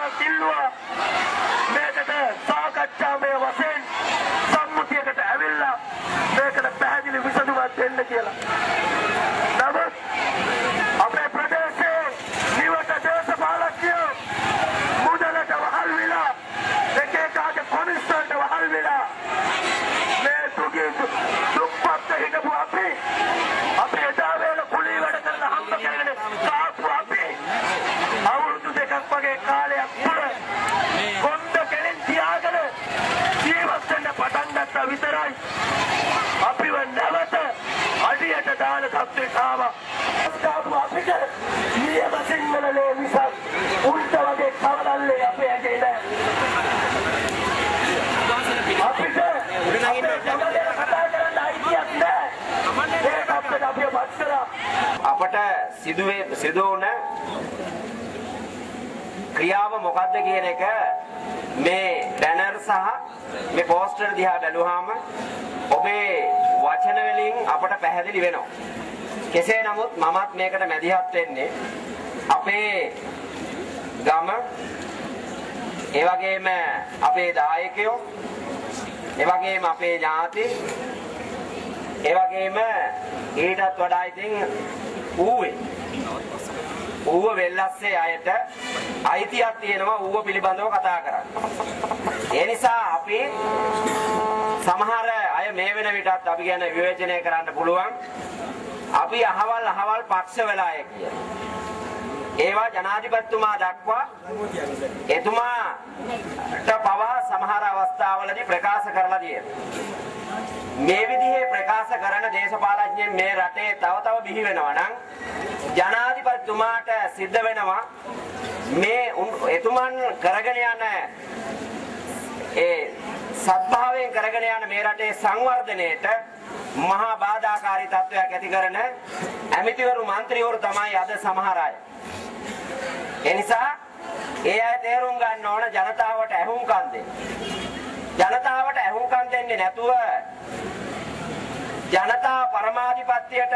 අවස්ථාවක් ඉල්ලුවා මේකට සාකච්ඡාමය වශයෙන් සම්මුතියකට ඇවිල්ලා මේකට පැහැදිලි විසඳුමක් දෙන්න කියලා. නමුත් අපේ ප්‍රදේශයේ නිවට දේශපාලකයෝ මුදලට වහල් වෙලා එක එකාගේ කොනිස්ටර්ට වහල් වෙලා මේ දුක්පත් හිටපු අපි එදා වේල කුලී වැඩ කරලා හම්බ කරගෙන කාපු අපි අවුරුදු දෙකක් වගේ කාලයක් පුර කොණ්ඩ කෙලින් තියාගෙන ජීවත් වෙන්න පටන් ගත්තා විතරයි අපිව නැවත අඩියට දාන තත්ත්වයට ආවා. අපිට නියම සිංහලලේ මිසක් උන්ට වගේ කවදල්ලේ අපේ ඇගේ නෑ. අපිට කතා කරන්න අයිතියක් නෑ. අපට සිදු වුණ ක්‍රියාව මොකද්ද කියන එක මේ බැනර් සහ මේ පෝස්ටර් දිහා බැලුවාම ඔබේ වචන වලින් අපට පැහැදිලි වෙනවා. කෙසේ නමුත් මමත් මේකට මැදිහත් වෙන්නේ අපේ ගම ඒ වගේම අපේ දායකයෝ ඒ වගේම අපේ ඥාති ඒ වගේම ඊටත් වඩා ඉතින් ඌව වෙල්ලස්සේ අයට අයිතියක් තියෙනවා ඌව පිළිබඳව කතා කරන්න. ඒ නිසා අපි සමහර අය මේ වෙන විටත් අපි ගැන විවේචනය කරන්න පුළුවන්. අපි අහවල් පක්ෂ වෙලා කියලා. ඒවා ජනාධිපතිතුමා දක්වා එතුමාට පවා සමහර අවස්ථාවලදී ප්‍රකාශ කරලා තියෙනවා. මේ විදිහේ ප්‍රකාශ කරන දේශපාලඥයන් මේ රටේ තව බිහි වෙනවා නම් ජනාධිපතිතුමාට සිද්ධ වෙනවා මේ එතුමන් කරගෙන යන ඒ සත්භාවයෙන් කරගෙන යන මේ රටේ සංවර්ධනයේට මහා බාධාකාරී තත්වයක් ඇති කරන ඇමතිවරු මන්ත්‍රීවරු තමයි අද සමහර අය. ඒ නිසා ඒ අය තේරුම් ගන්න ඕන ජනතාවට ඇහුම්කන් දෙන්න. ජනතාවට ඇහුම්කන් දෙන්නේ නැතුව ජනතා පරමාධිපත්‍යයට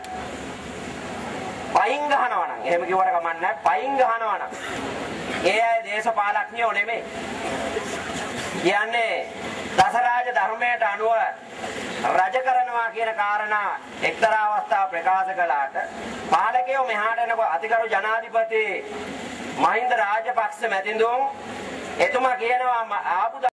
පයින් ගහනවා නම් එහෙම කිව්වට කමක් නැහැ. පයින් ගහනවා නම් ඒ අය දේශපාලඥයෝ නෙමෙයි. කියන්නේ දසරාජ ධර්මයට අනුව රජ කරනවා කියන කාරණා එක්තරා අවස්ථාවක් ප්‍රකාශ කළාට පාලකයෝ මෙහාට එනකොට අතිගරු ජනාධිපති මහින්ද රාජපක්ෂ මැතිතුන් එතුමා කියනවා ආපු